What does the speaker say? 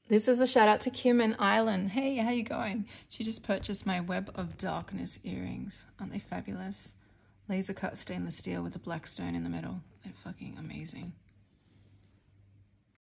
This is a shout out to Kim and Island. Hey, how you going? She just purchased my Web of Darkness earrings. Aren't they fabulous? Laser cut stainless steel with a black stone in the middle. They're fucking amazing.